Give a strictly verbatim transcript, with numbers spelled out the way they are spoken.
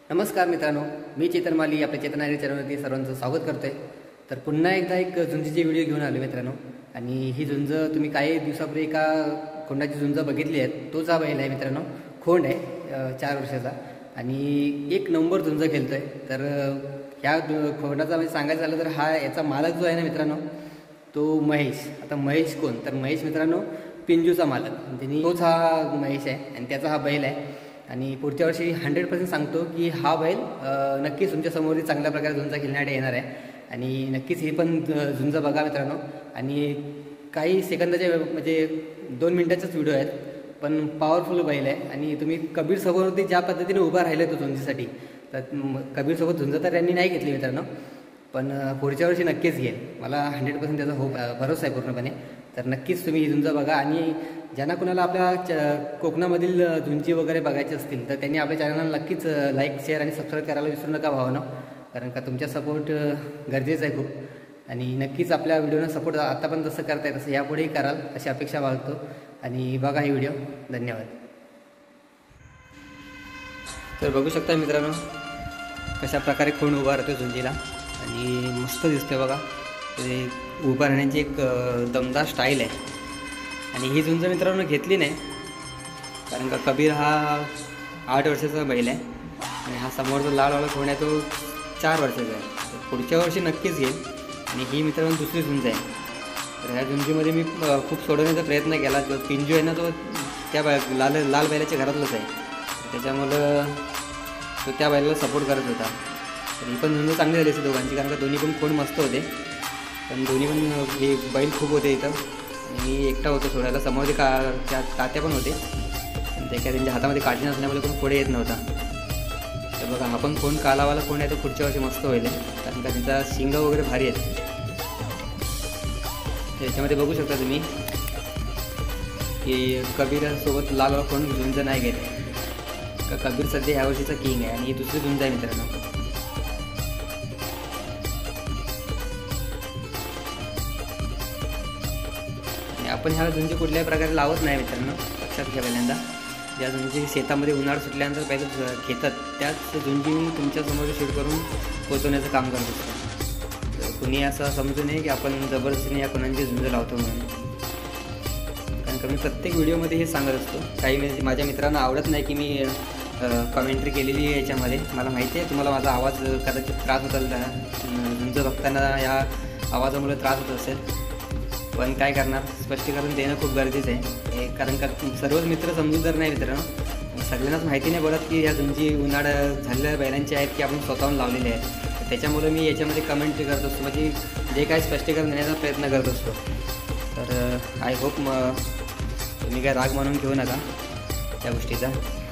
नमस्कार मित्रांनो, मी चेतन माली आपल्या चेतनारी चॅनलवरती सर्वांचं स्वागत करतोय। तर पुन्हा एकदा एक झुंजीची व्हिडिओ घेऊन आलो मित्रांनो। आणि ही झुंज तुम्ही काही दिवसापूर्वी एका खोंडाची झुंज बघितली आहे, तोच हा बैल आहे मित्रांनो। खोंड आहे चार वर्षाचा आणि एक नंबर झुंज खेळतोय। तर ह्या खोंडाचा म्हणजे सांगायचं झालं तर हा याचा मालक जो आहे ना मित्रांनो, तो महेश। आता महेश कोण, तर महेश मित्रांनो पिंजूचा मालक, त्यांनी तोच हा महेश आहे आणि त्याचा हा बैल आहे। आणि पुढच्या वर्षी हंड्रेड पर्सेंट सांगतो की हा बैल नक्कीच तुमच्या समोर चांगल्या प्रकारे झुंज खेळण्यासाठी येणार आहे। आणि नक्कीच ही पण झुंज बघा मित्रांनो। आणि काही सेकंदाचे म्हणजे दोन मिनटाचेच व्हिडिओ आहेत, पण पॉवरफुल बैल आहे। आणि तुम्ही कबीर समोरती ज्या पद्धतीने उभा राहिले तो झुंजीसाठी, तर कबीरसोबत झुंज तर त्यांनी नाही घेतली मित्रांनो, पण पुढच्या वर्षी नक्कीच घेईल, मला हंड्रेड पर्सेंट त्याचा होप भरोसा आहे पूर्णपणे। तर नक्कीच तुम्ही ही झुंज बघा। आणि ज्यांना कुणाला आपल्या च कोकणामधील झुंजी वगैरे बघायचे असतील तर त्यांनी आपल्या चॅनलला नक्कीच लाईक शेअर आणि सबस्क्राईब करायला विसरू नका भावानो, कारण का तुमचा सपोर्ट गरजेचं आहे खूप। आणि नक्कीच आपल्या व्हिडिओनं सपोर्ट आता पण जसं करताय तसं यापुढेही कराल अशी अपेक्षा बाळगतो। आणि बघा ही व्हिडिओ, धन्यवाद। तर बघू शकता मित्रांनो कशा प्रकारे खोंड उभा राहतो झुंजीला, आणि मस्त दिसतोय बघा। ते उभा राहण्याची एक दमदार स्टाईल आहे। आणि ही झुंज मित्रांनो घेतली नाही, कारण का कबीर हा आठ वर्षाचा बैल आहे आणि हा समोरचा लालवाला खोंड आहे तो चार वर्षाचा आहे। तर पुढच्या वर्षी नक्कीच घेईल। आणि ही मित्रांनो दुसरी झुंज आहे। तर ह्या झुंजीमध्ये मी खूप सोडवण्याचा प्रयत्न केला। जो पिंजू आहे ना तो त्या बै लाल लाल बैलाच्या घरातलंच आहे, त्याच्यामुळं तो त्या बैलाला सपोर्ट करत होता। तर ही पण झुंज चांगली झाली असते दोघांची, कारण का दोन्ही पण खोंड मस्त होते, पण दोन्ही पण हे बैल खूप होते इथं। आणि मी एकटा होतो सोडायला, समोर ते का त्या तात्या पण होते, पण ते काय त्यांच्या हातामध्ये काठी नसल्यामुळे पण पुढे येत नव्हता। तर बघा हा पण खोंड कालावाला खोंड आहे, तो पुढच्या वर्षी मस्त होईल, कारण का त्यांचा शिंग वगैरे भारी आहेत। याच्यामध्ये बघू शकता तुम्ही की कबीरसोबत लालवाला खोंड झुंज नाही घेत, का कबीर सध्या ह्या वर्षीचा किंग आहे आणि ही दुसरी झुंज आहे मित्रांनो। आपण ह्या झुंजी कुठल्याही प्रकारे लावत नाही मित्रांनो, लक्षात घ्या। पहिल्यांदा ज्या झुंजी शेतामध्ये उन्हाळा सुटल्यानंतर पहिले घेतात त्याच झुंजी मी तुमच्यासमोर शूट करून पोचवण्याचं काम करत असतो। तर कुणी असं समजू नये की आपण जबरदस्तीने या कोणाची झुंज लावतो म्हणून, कारण का मी प्रत्येक व्हिडिओमध्ये हे सांगत असतो। काही म्हणजे माझ्या मित्रांना आवडत नाही की मी कमेंट्री केलेली आहे याच्यामध्ये, मला माहिती आहे तुम्हाला माझा आवाज कदाचित त्रास होत असेल, झुंज बघताना या आवाजामुळे त्रास होत असेल, पण काय करणार, स्पष्टीकरण देणं खूप गरजेचं आहे। कारण का सर्वच मित्र समजूतदार नाही मित्रांनो, सगळ्यांनाच माहिती नाही पडत की ह्या झुंजी उन्हाळा झालेल्या बैलांची आहेत की आपण स्वतःहून लावलेले आहेत। त्याच्यामुळे मी याच्यामध्ये कमेंट्री करत असतो, म्हणजे जे काही स्पष्टीकरण देण्याचा प्रयत्न करत असतो। तर आय होप मग तुम्ही काय राग मानून घेऊ नका त्या गोष्टीचा।